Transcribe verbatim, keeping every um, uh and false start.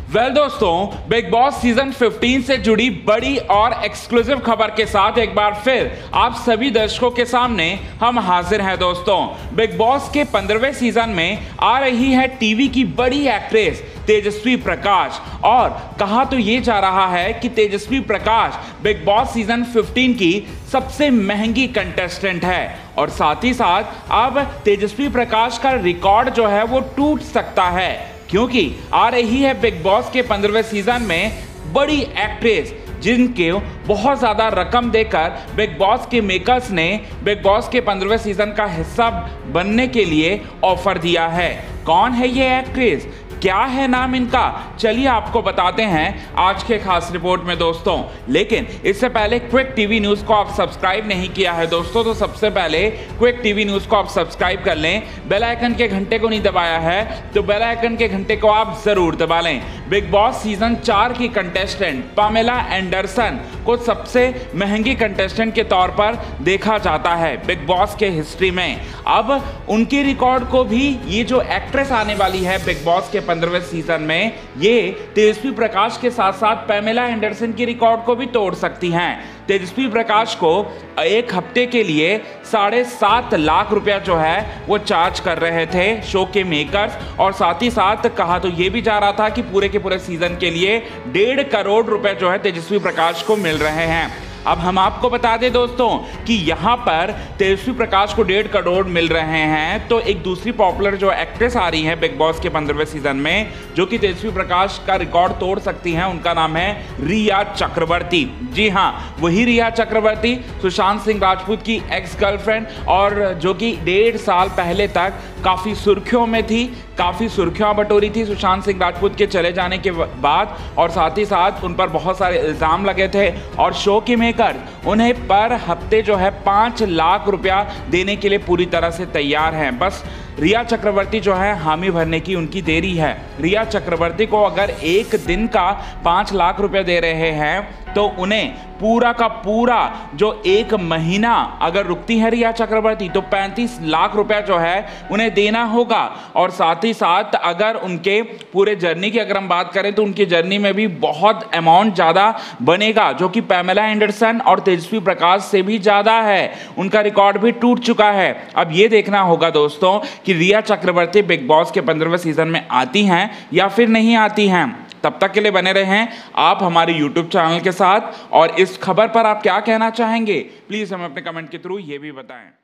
Well well, दोस्तों, Bigg Boss season पंद्रह से जुड़ी बड़ी और एक्सक्लूसिव खबर के साथ एक बार फिर आप सभी दर्शकों के सामने हम हाजिर हैं। दोस्तों, बिग बॉस के पंद्रहवें सीजन में आ रही है टीवी की बड़ी एक्ट्रेस तेजस्वी प्रकाश, और कहा तो ये जा रहा है कि Tejasswi Prakash Bigg Boss season पंद्रह की सबसे महंगी कंटेस्टेंट है, और साथ ही साथ अब तेजस्वी प्रकाश का रिकॉर्ड जो है वो टूट सकता है, क्योंकि आ रही है बिग बॉस के पंद्रहवें सीजन में बड़ी एक्ट्रेस जिनके बहुत ज़्यादा रकम देकर बिग बॉस के मेकर्स ने बिग बॉस के पंद्रहवें सीजन का हिस्सा बनने के लिए ऑफर दिया है। कौन है ये एक्ट्रेस, क्या है नाम इनका, चलिए आपको बताते हैं आज के खास रिपोर्ट में दोस्तों। लेकिन इससे पहले क्विक टीवी न्यूज़ को आप सब्सक्राइब नहीं किया है दोस्तों, तो सबसे पहले क्विक टीवी न्यूज़ को आप सब्सक्राइब कर लें। बेल आइकन के घंटे को नहीं दबाया है तो बेल आइकन के घंटे को आप जरूर दबा लें। बिग बॉस सीजन चार की कंटेस्टेंट पामेला एंडरसन को सबसे महंगी कंटेस्टेंट के तौर पर देखा जाता है बिग बॉस के हिस्ट्री में। अब उनके रिकॉर्ड को भी ये जो एक्ट्रेस आने वाली है बिग बॉस के पंद्रहवें सीजन में, ये तेजस्वी प्रकाश के साथ साथ पामेला एंडरसन की रिकॉर्ड को भी तोड़ सकती हैं। तेजस्वी प्रकाश को एक हफ्ते के लिए साढ़े सात लाख रुपया जो है वो चार्ज कर रहे थे शो के मेकर्स, और साथ ही साथ कहा तो ये भी जा रहा था कि पूरे के पूरे सीजन के लिए डेढ़ करोड़ रुपए जो है तेजस्वी प्रकाश को मिल रहे हैं। अब हम आपको बता दें दोस्तों कि यहाँ पर तेजस्वी प्रकाश को डेढ़ करोड़ मिल रहे हैं, तो एक दूसरी पॉपुलर जो एक्ट्रेस आ रही है बिग बॉस के पंद्रहवें सीजन में जो कि तेजस्वी प्रकाश का रिकॉर्ड तोड़ सकती हैं, उनका नाम है रिया चक्रवर्ती। जी हाँ, वही रिया चक्रवर्ती, सुशांत सिंह राजपूत की एक्स गर्लफ्रेंड, और जो कि डेढ़ साल पहले तक काफ़ी सुर्खियों में थी, काफ़ी सुर्खियां बटोरी थी सुशांत सिंह राजपूत के चले जाने के बाद, और साथ ही साथ उन पर बहुत सारे इल्ज़ाम लगे थे, और शो के मेकर उन्हें पर हफ्ते जो है पाँच लाख रुपया देने के लिए पूरी तरह से तैयार हैं। बस रिया चक्रवर्ती जो है हामी भरने की उनकी देरी है। रिया चक्रवर्ती को अगर एक दिन का पाँच लाख रुपया दे रहे हैं तो उन्हें पूरा का पूरा जो एक महीना अगर रुकती है रिया चक्रवर्ती तो पैंतीस लाख रुपया जो है उन्हें देना होगा। और साथ ही साथ अगर उनके पूरे जर्नी की अगर हम बात करें तो उनकी जर्नी में भी बहुत अमाउंट ज़्यादा बनेगा, जो कि पामेला एंडरसन और तेजस्वी प्रकाश से भी ज़्यादा है। उनका रिकॉर्ड भी टूट चुका है। अब ये देखना होगा दोस्तों कि रिया चक्रवर्ती बिग बॉस के पंद्रहवें सीजन में आती हैं या फिर नहीं आती हैं। तब तक के लिए बने रहें आप हमारे यूट्यूब चैनल के साथ, और इस खबर पर आप क्या कहना चाहेंगे प्लीज़ हमें अपने कमेंट के थ्रू ये भी बताएं।